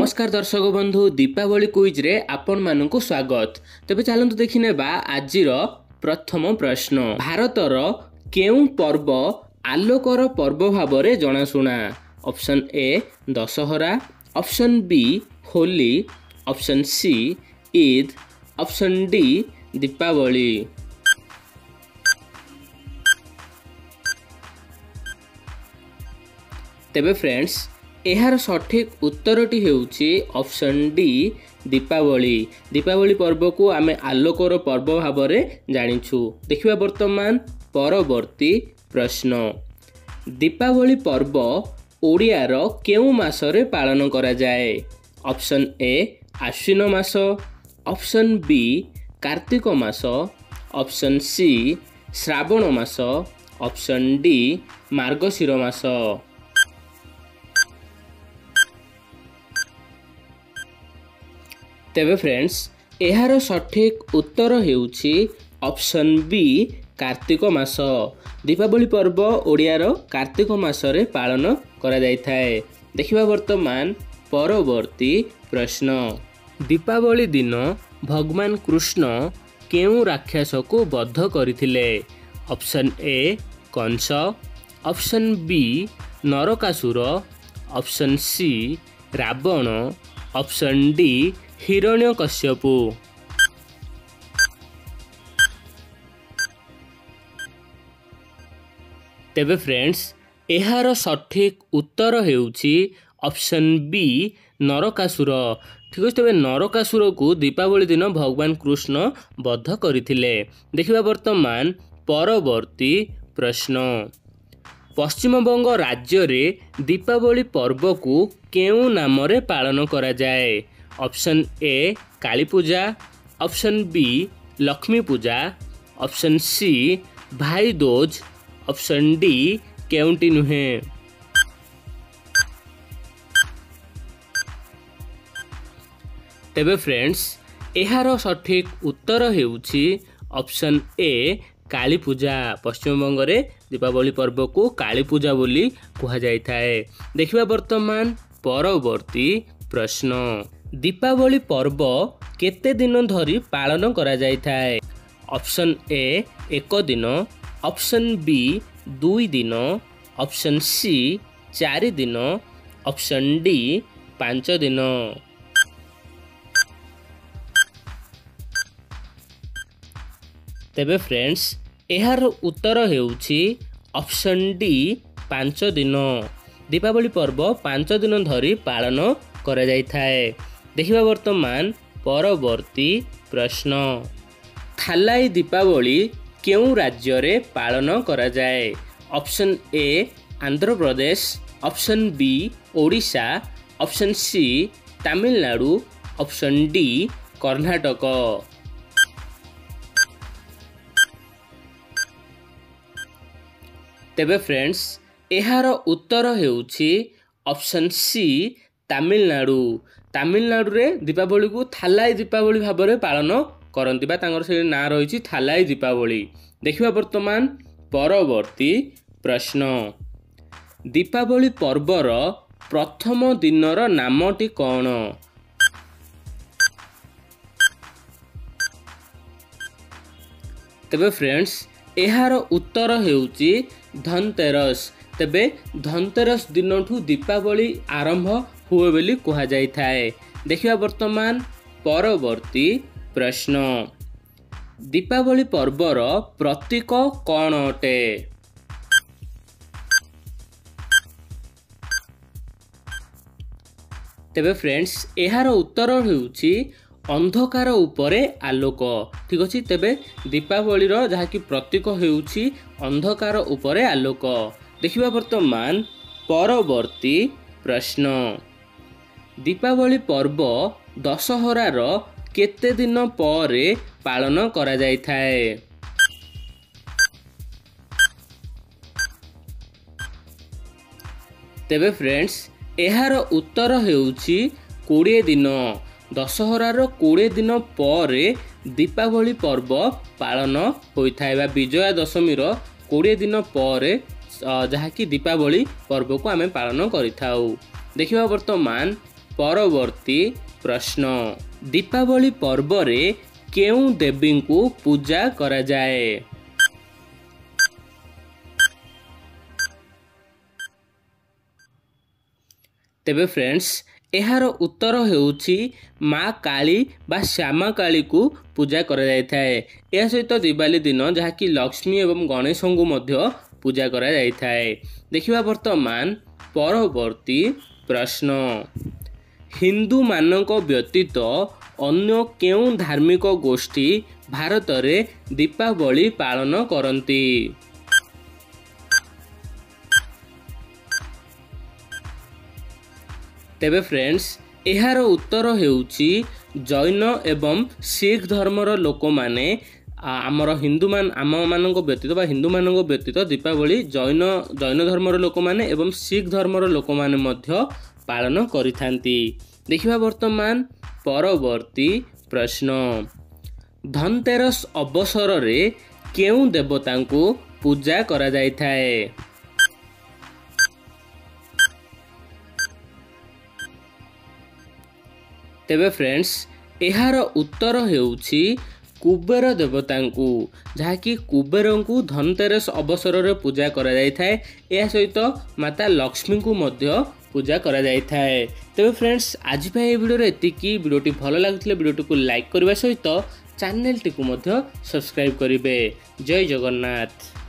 नमस्कार दर्शक बंधु दीपावली क्विज रे आपण मानकु स्वागत। तेबे चलंतु देखिने बा आजिर प्रथम प्रश्न। भारतर केउ पर्व आलोकर पर्व भाबरे जनाशुना? Option A Dussehra, option B Holi, option C Eid, option D Deepawali. तेबे फ्रेंड्स एहार सठिक उत्तरटी हेउछि ऑप्शन डी दीपावली। दीपावली पर्व को आमे आलोकर पर्व भाबरे जानिछु। देखिबा वर्तमान परवर्ती प्रश्न। दीपावली पर्व ओडियार केउ मासरे पालन करा जाए? ऑप्शन ए आश्विन मास, ऑप्शन बी कार्तिक मास, ऑप्शन सी श्रावण मास, ऑप्शन डी मार्गशीर मास। तेबे फ्रेंड्स एहार सठिक उत्तर हेउछि ऑप्शन बी कार्तिक मास। दीपावली पर्व ओडियार कार्तिक मासरे पालन करा जाइथाए। देखिबा वर्तमान परवर्ती प्रश्न। दीपावली दिन भगवान कृष्ण केउ राक्षस को बद्ध करथिले? Option A Kansa, option B Narakasura, option C Ravana, option D Hiranyakashipu. तेबे फ्रेंड्स एहार सठिक उत्तर हेउछि ऑप्शन बी नरकासुर। ठीक अछि। तेबे नरकासुर को दीपावली दिन भगवान कृष्ण बद्ध करथिले। देखिबा वर्तमान परवर्ती प्रश्न। पश्चिम बंग राज्य रे दीपावली पर्व को केउ नामरे पालन करा जाए? Option A Kali Puja, option B Lakshmi Puja, option C Bhai Dooj, option D केउंटी नुहे। तेबे फ्रेंड्स एहार सठिक उत्तर हेउछि ऑप्शन ए काली पूजा। पश्चिम बंग रे दीपावली पर्व को काली पूजा बोली कहा जाइथाए। देखिबा वर्तमान परवर्ती प्रश्न। दीपावली पर्व केते दिन धरी पालन करा जाइथाए? ऑप्शन ए एक दिन, ऑप्शन बी 2 दिन, ऑप्शन सी 4 दिन, ऑप्शन डी 5 दिन। तेबे फ्रेंड्स एहार उत्तर हेउछि ऑप्शन डी 5 दिन। दीपावली पर्व 5 दिन धरी पालन करा जाइथाए। देखिबा वर्तमान परवर्ती प्रश्न। थालाई दीपावली केउ राज्य रे पालन करा जाए? Option A Andhra Pradesh, option B Odisha, option C Tamil Nadu, option D Karnataka. तेबे फ्रेंड्स एहार उत्तर हेउछि ऑप्शन सी तमिलनाडु। तमिलनाडु रे दीपावली को थालाई दीपावली भाबरे पालन करंती बा तांगर से ना रहिछि थालाई दीपावली। देखिबा वर्तमान परवर्ती प्रश्न। दीपावली पर्वर प्रथम दिनर नामटी कोन? तेबे फ्रेंड्स एहार उत्तर हेउछि धनतेरस। तेबे धनतेरस दिनठू दीपावली आरंभ हुए बोली कहा जाइथाए। देखिबा वर्तमान परवर्ती प्रश्न। दीपावली पर्वर प्रतीक कौन अटे? तेबे फ्रेंड्स एहार उत्तर हेउछि अंधकार उपरे आलोक। ठीक अछि। तेबे दीपावली रो जहा कि प्रतीक हेउछि अंधकार उपरे आलोक। देखिबा वर्तमान परवर्ती प्रश्न। दीपावली पर्व दशहरा रो केते दिन परे पालन करा जाइथाए? तेबे फ्रेंड्स एहार उत्तर हेउछि 20 दिन। दशहरा रो 20 दिन परे दीपावली पर्व पालन होइथाए बा विजया दशमी रो 20 दिन परे जहा कि दीपावली पर्व को आमे पालन करिथाउ। देखिबा वर्तमान परवर्ती प्रश्न दीपावली पर्व रे केउं देवी को पूजा करा जाए। तेबे फ्रेंड्स एहार उत्तर हेउछि माँ काली बा श्यामा काली को पूजा करा जाय थाए। या सहित दिवाली दिन जहाँकि लक्ष्मी एवं गणेश को मध्य पूजा करा जाय थाए। देखिबा वर्तमान परवर्ती प्रश्न हिंदू मानक व्यतीत अन्य केउं धार्मिक गोष्ठी भारत रे दीपावली पालन करती। तेबे फ्रेंड्स एहार उत्तर हेउछि जैन एवं सिख धर्मर लोक माने आमर हिंदू आम मानक व्यतीत बा हिंदू मानक व्यतीत दीपावली जैन धर्मर लोक माने एवं सिख धर्मर लोक माने मध्य पालन करिथांती। देखिबा वर्तमान परवर्ती प्रश्न धनतेरस अवसर रे केउं देवता को पूजा करा जाय थाए। तेबे फ्रेंड्स एहार उत्तर हेउछि कुबेर देवता को जहाँकि कुबेर को धनतेरस अवसर रे पूजा करा जाय थाए। या सहित माता लक्ष्मी को मध्य पूजा करा जाय थाए। तेबे फ्रेंड्स आज पे वीडियो रे एतिकी वीडियोटी भलो लागथिले वीडियोटी को लाइक करबा सहित चैनल टी को मध्य सब्सक्राइब करिवे। जय जगन्नाथ।